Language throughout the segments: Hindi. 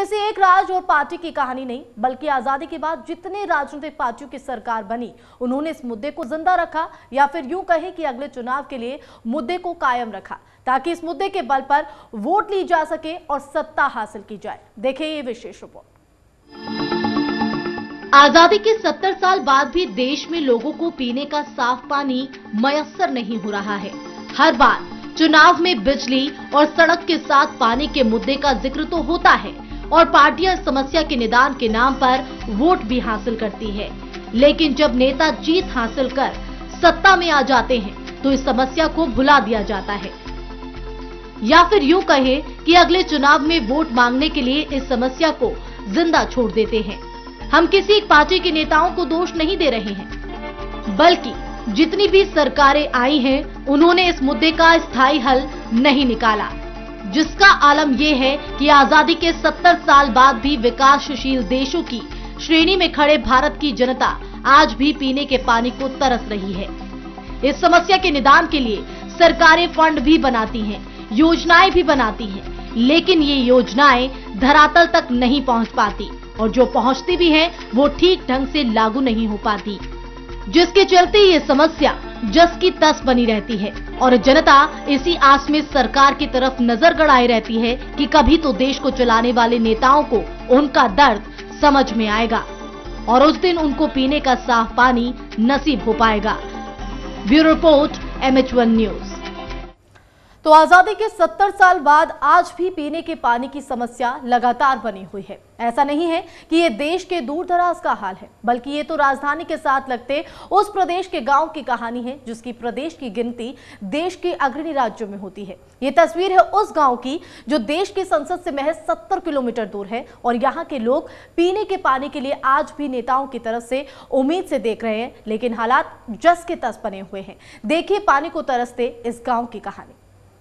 किसी एक राज्य और पार्टी की कहानी नहीं, बल्कि आजादी के बाद जितने राजनीतिक पार्टियों की सरकार बनी, उन्होंने इस मुद्दे को जिंदा रखा, या फिर यूं कहें कि अगले चुनाव के लिए मुद्दे को कायम रखा, ताकि इस मुद्दे के बल पर वोट ली जा सके और सत्ता हासिल की जाए। देखिए ये विशेष रिपोर्ट। आजादी के 70 साल बाद भी देश में लोगों को पीने का साफ पानी मयस्सर नहीं हो रहा है। हर बार चुनाव में बिजली और सड़क के साथ पानी के मुद्दे का जिक्र तो होता है और पार्टियां समस्या के निदान के नाम पर वोट भी हासिल करती है, लेकिन जब नेता जीत हासिल कर सत्ता में आ जाते हैं तो इस समस्या को भुला दिया जाता है, या फिर यूं कहे कि अगले चुनाव में वोट मांगने के लिए इस समस्या को जिंदा छोड़ देते हैं। हम किसी एक पार्टी के नेताओं को दोष नहीं दे रहे हैं, बल्कि जितनी भी सरकारें आई हैं, उन्होंने इस मुद्दे का स्थायी हल नहीं निकाला, जिसका आलम यह है कि आजादी के 70 साल बाद भी विकासशील देशों की श्रेणी में खड़े भारत की जनता आज भी पीने के पानी को तरस रही है। इस समस्या के निदान के लिए सरकारें फंड भी बनाती हैं, योजनाएं भी बनाती हैं, लेकिन ये योजनाएं धरातल तक नहीं पहुंच पाती और जो पहुंचती भी हैं वो ठीक ढंग से लागू नहीं हो पाती, जिसके चलते ये समस्या जस की तस बनी रहती है और जनता इसी आस में सरकार की तरफ नजर गड़ाए रहती है कि कभी तो देश को चलाने वाले नेताओं को उनका दर्द समझ में आएगा और उस दिन उनको पीने का साफ पानी नसीब हो पाएगा। Bureau report, MH1 news. तो आजादी के 70 साल बाद आज भी पीने के पानी की समस्या लगातार बनी हुई है। ऐसा नहीं है कि ये देश के दूर दराज का हाल है, बल्कि ये तो राजधानी के साथ लगते उस प्रदेश के गांव की कहानी है, जिसकी प्रदेश की गिनती देश के अग्रणी राज्यों में होती है। ये तस्वीर है उस गांव की जो देश की संसद से महज 70 किलोमीटर दूर है और यहाँ के लोग पीने के पानी के लिए आज भी नेताओं की तरफ से उम्मीद से देख रहे हैं, लेकिन हालात जस के तस बने हुए हैं। देखिए पानी को तरसते इस गाँव की कहानी।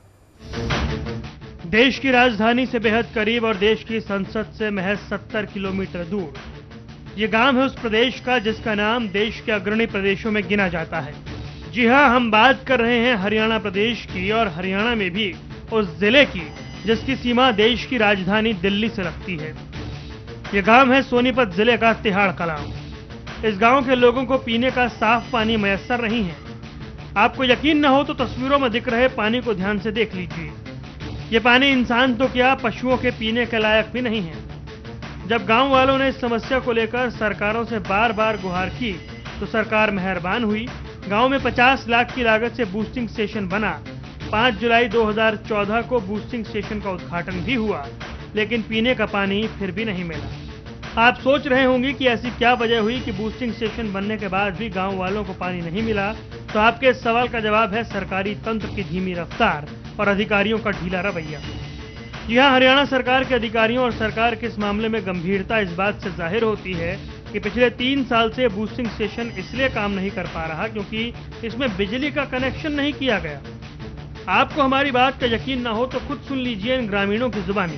देश की राजधानी से बेहद करीब और देश की संसद से महज 70 किलोमीटर दूर ये गांव है उस प्रदेश का जिसका नाम देश के अग्रणी प्रदेशों में गिना जाता है। जी हां, हम बात कर रहे हैं हरियाणा प्रदेश की और हरियाणा में भी उस जिले की जिसकी सीमा देश की राजधानी दिल्ली से लगती है। ये गांव है सोनीपत जिले का तिहाड़ कलां। इस गांव के लोगों को पीने का साफ पानी मयस्सर नहीं है। आपको यकीन न हो तो तस्वीरों में दिख रहे पानी को ध्यान से देख लीजिए। ये पानी इंसान तो क्या, पशुओं के पीने के लायक भी नहीं है। जब गांव वालों ने इस समस्या को लेकर सरकारों से बार बार गुहार की तो सरकार मेहरबान हुई। गांव में 50 लाख की लागत से बूस्टिंग स्टेशन बना। 5 जुलाई 2014 को बूस्टिंग स्टेशन का उद्घाटन भी हुआ, लेकिन पीने का पानी फिर भी नहीं मिला। आप सोच रहे होंगे कि ऐसी क्या वजह हुई कि बूस्टिंग स्टेशन बनने के बाद भी गांव वालों को पानी नहीं मिला। तो आपके इस सवाल का जवाब है सरकारी तंत्र की धीमी रफ्तार और अधिकारियों का ढीला रवैया। जी हां, हरियाणा सरकार के अधिकारियों और सरकार के इस मामले में गंभीरता इस बात से जाहिर होती है कि पिछले 3 साल से बूस्टिंग स्टेशन इसलिए काम नहीं कर पा रहा क्योंकि इसमें बिजली का कनेक्शन नहीं किया गया। आपको हमारी बात का यकीन न हो तो खुद सुन लीजिए इन ग्रामीणों की जुबानी।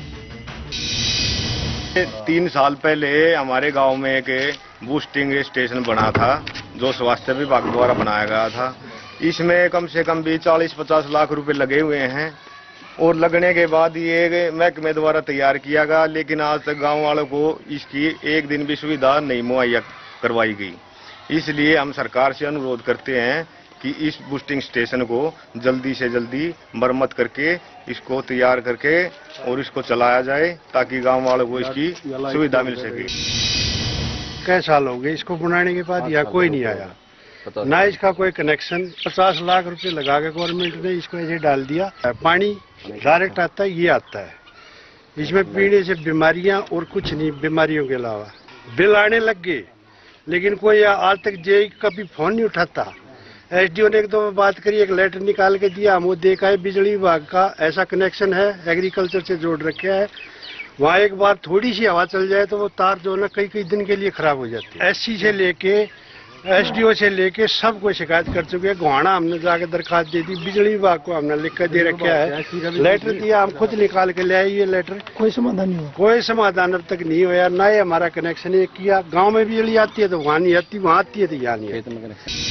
3 साल पहले हमारे गांव में एक बूस्टिंग स्टेशन बना था जो स्वास्थ्य विभाग द्वारा बनाया गया था। इसमें कम से कम भी 40-50 लाख रुपए लगे हुए हैं और लगने के बाद ये महकमे द्वारा तैयार किया गया, लेकिन आज तक गांव वालों को इसकी एक दिन भी सुविधा नहीं मुहैया करवाई गई। इसलिए हम सरकार से अनुरोध करते हैं कि इस बूस्टिंग स्टेशन को जल्दी से जल्दी मरम्मत करके इसको तैयार करके और इसको चलाया जाए ताकि गांव वालों को इसकी सुविधा मिल सके। कई साल हो गए इसको बनाने के बाद यहाँ कोई नहीं आया, ना इसका कोई कनेक्शन। 50 लाख रुपए लगा के गवर्नमेंट ने इसको ऐसे डाल दिया। पानी डायरेक्ट आता है, ये आता है। इसमें पीने से बीमारियां और कुछ नहीं, बीमारियों के अलावा बिल आने लग गए, लेकिन कोई आज तक जे कभी फोन नहीं उठाता। SDO ने एक दो बात करी, एक लेटर निकाल के दिया, हम वो देखा है बिजली विभाग का ऐसा कनेक्शन है, एग्रीकल्चर से जोड़ रखे है। वहाँ एक बार थोड़ी सी हवा चल जाए तो वो तार जो है ना कई दिन के लिए खराब हो जाती है। SC से लेके SDO से लेके सबको शिकायत कर चुके हैं। गोहाना हमने जाके दरखास्त दे दी, बिजली विभाग को हमने लिख कर दे रखा है, लेटर दिया, हम खुद निकाल के ले आए ये लेटर। कोई समाधान नहीं हुआ, कोई समाधान अब तक नहीं हुआ। ना ही हमारा कनेक्शन एक किया। गाँव में बिजली आती है तो वहाँ नहीं आती, वहाँ आती है तो यहाँ नहीं आती।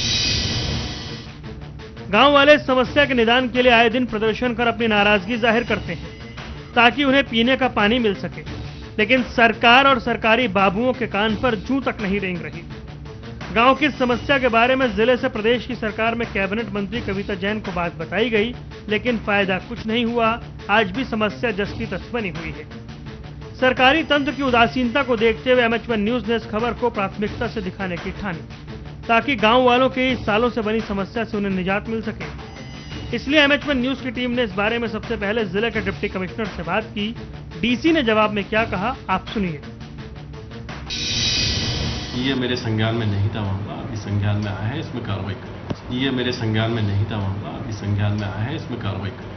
गांव वाले इस समस्या के निदान के लिए आए दिन प्रदर्शन कर अपनी नाराजगी जाहिर करते हैं ताकि उन्हें पीने का पानी मिल सके। लेकिन सरकार और सरकारी बाबुओं के कान पर जूं तक नहीं रेंग रही। गांव की समस्या के बारे में जिले से प्रदेश की सरकार में कैबिनेट मंत्री कविता जैन को बात बताई गई, लेकिन फायदा कुछ नहीं हुआ। आज भी समस्या जस की तस बनी हुई है। सरकारी तंत्र की उदासीनता को देखते हुए MH1 न्यूज ने इस खबर को प्राथमिकता से दिखाने की ठानी, ताकि गांव वालों की सालों से बनी समस्या से उन्हें निजात मिल सके। इसलिए MH1 न्यूज की टीम ने इस बारे में सबसे पहले जिले के डिप्टी कमिश्नर से बात की। डीसी ने जवाब में क्या कहा, आप सुनिए। ये मेरे संज्ञान में नहीं था मामला, अभी संज्ञान में आया है, इसमें कार्रवाई करें। ये मेरे संज्ञान में नहीं था मामला, अभी संज्ञान में आया है, इसमें कार्रवाई करें।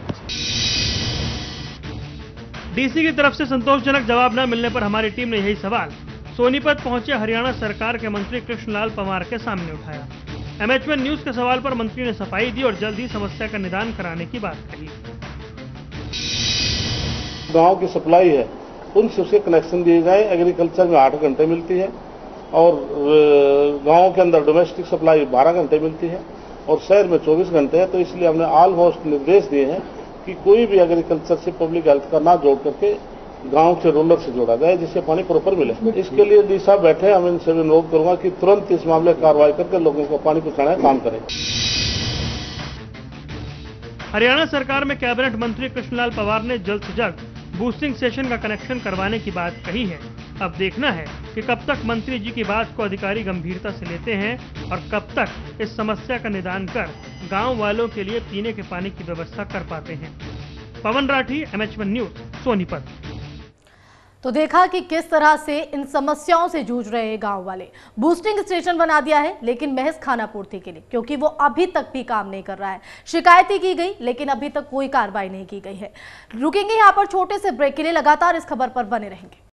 डीसी की तरफ से संतोषजनक जवाब न मिलने पर हमारी टीम ने यही सवाल सोनीपत पहुंचे हरियाणा सरकार के मंत्री कृष्णलाल पंवार के सामने उठाया। MH1 न्यूज के सवाल पर मंत्री ने सफाई दी और जल्द ही समस्या का निदान कराने की बात कही। गांव की सप्लाई है, उनसे उसके कनेक्शन दिए जाए। एग्रीकल्चर में 8 घंटे मिलती है और गांव के अंदर डोमेस्टिक सप्लाई 12 घंटे मिलती है और शहर में 24 घंटे है। तो इसलिए हमने ऑलमोस्ट निर्देश दिए हैं कि कोई भी एग्रीकल्चर से पब्लिक हेल्थ का ना जोड़ करके गांव के रूरल से जोड़ा जाए, जिससे पानी प्रॉपर मिले। इसके लिए डी साहब बैठे, हम इनसे भी अनुरोध करूंगा कि तुरंत इस मामले में कार्रवाई करके लोगों को पानी पहुंचाने का काम करें। हरियाणा सरकार में कैबिनेट मंत्री कृष्णलाल पंवार ने जल्द से जल्द बूस्टिंग स्टेशन का कनेक्शन करवाने की बात कही है। अब देखना है कि कब तक मंत्री जी की बात को अधिकारी गंभीरता से लेते हैं और कब तक इस समस्या का निदान कर गांव वालों के लिए पीने के पानी की व्यवस्था कर पाते हैं। Pawan Rathi, MH1 news, Sonipat. तो देखा कि किस तरह से इन समस्याओं से जूझ रहे हैं गांव वाले। बूस्टिंग स्टेशन बना दिया है, लेकिन महज खानापूर्ति के लिए, क्योंकि वो अभी तक भी काम नहीं कर रहा है। शिकायतें की गई, लेकिन अभी तक कोई कार्रवाई नहीं की गई है। रुकेंगे यहाँ पर छोटे से ब्रेक के लिए, लगातार इस खबर पर बने रहेंगे।